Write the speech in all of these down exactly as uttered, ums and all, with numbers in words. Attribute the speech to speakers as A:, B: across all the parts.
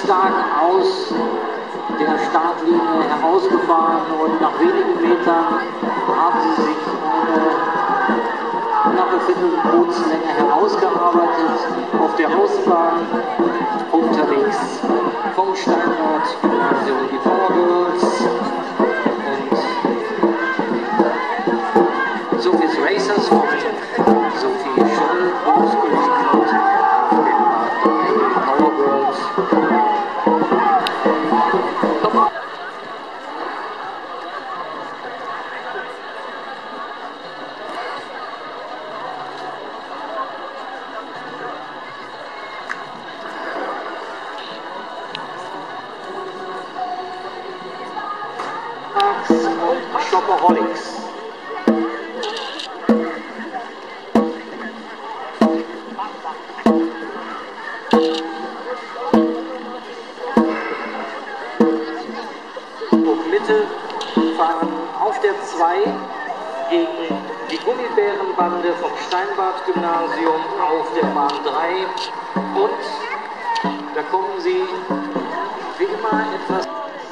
A: stark aus der Startlinie herausgefahren und nach wenigen Metern haben sie sich eine knappe Viertelbootslänge herausgearbeitet auf der Außenbahn unterwegs vom Steinbad-Gymnasium die Power Girls und Sophie's Racers von Sophie Scholl ausgeliefert auf dem Bad drei Power Girls. Und Shopaholics. Mitte fahren auf der zwei gegen die Gummibärenbande vom Steinbad-Gymnasium auf der Bahn drei und da kommen sie wie immer etwas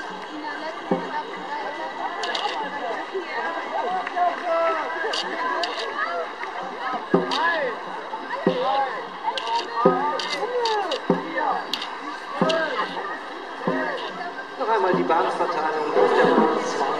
A: noch einmal die Bahnverteilung auf der Bahn zwei.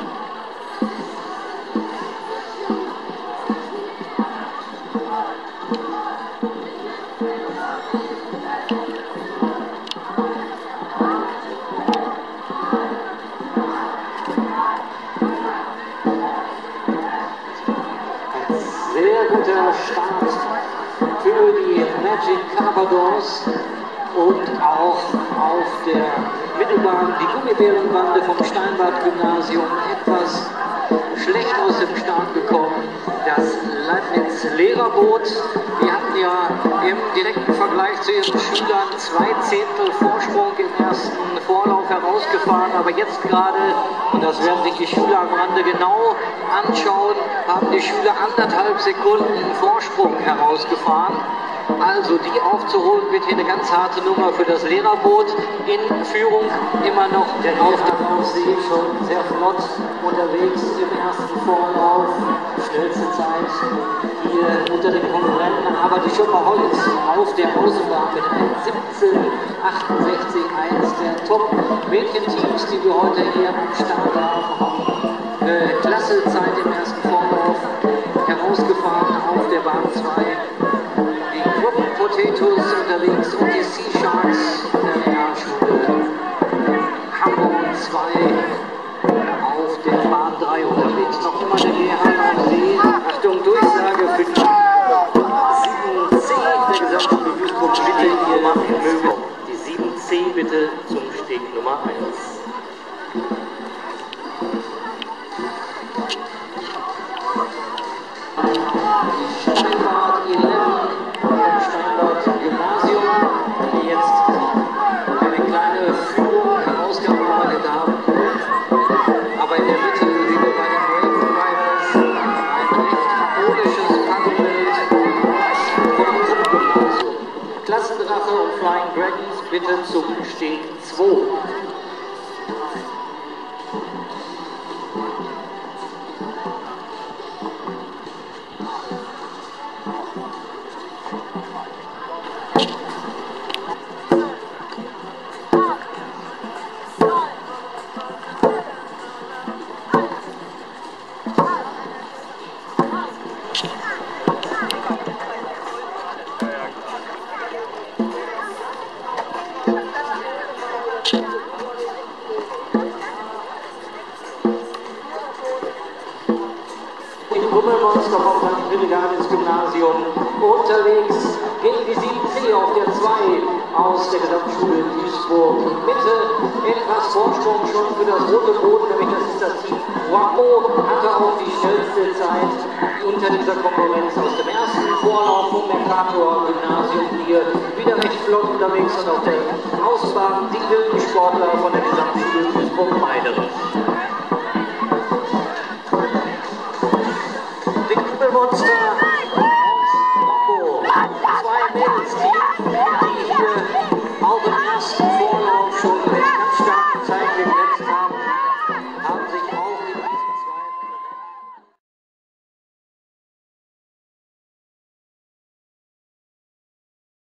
A: Ein sehr guter Start für die Magic Carpadors und auch auf der Mittelbahn die Gummibärenbande vom Steinbad-Gymnasium etwas schlecht aus dem Start gekommen. Das Leibniz-Lehrerboot, die hatten ja im direkten Vergleich zu ihren Schülern zwei Zehntel Vorsprung im ersten Vorlauf herausgefahren, aber jetzt gerade, und das werden sich die Schüler am Rande genau anschauen, haben die Schüler anderthalb Sekunden Vorsprung herausgefahren. Also die aufzuholen wird hier eine ganz harte Nummer für das Lehrerboot. In Führung immer noch der Auftrag, sehe ich schon sehr flott unterwegs im ersten Vorlauf. Schnellste Zeit hier unter den Konkurrenten, aber die Shopaholics auf der Außenbahn mit einem siebzehn achtundsechzig, eines der Top-Mädchenteams, die wir heute hier am Start haben. Äh, klasse Zeit im ersten Vorlauf, herausgefahren auf der Bahn zwei. Potatoes unterwegs und die Sea Sharks der Realschule Hamburg zwei auf der Bahn drei unterwegs. Noch immer der Gerhard am See. Achtung, Durchsage für die sieben C der gesamten Bewegungsgruppe. Bitte hier mögen. Die sieben C bitte zum Steg Nummer eins. Steinbad elf. Gymnasium, die jetzt eine kleine Führung herausgearbeitet haben. Aber in der Mitte, wie wir bei den Brave Riders, ein recht chaotisches Paddelbild vom Grundgymnasium. Klassendrache und Flying Dragons bitte zum Steg zwei. Brummelmonster vom Gymnasium unterwegs gegen die sieben C auf der zwei aus der Gesamtschule Duisburg. Mitte etwas Vorsprung schon für das rote Boot, nämlich das ist das Team Wammo, hatte auch die schnellste Zeit unter dieser Konkurrenz aus dem ersten Vorlauf vom Mercator Gymnasium hier wieder recht flott unterwegs und auf der Außenbahn die wilden Sportler von der Gesamtschule